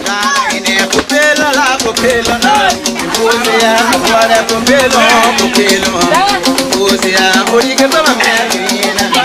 Pupelo la pupelo na Pusia agora pupelo pupelo Pusia ori que toma minha menina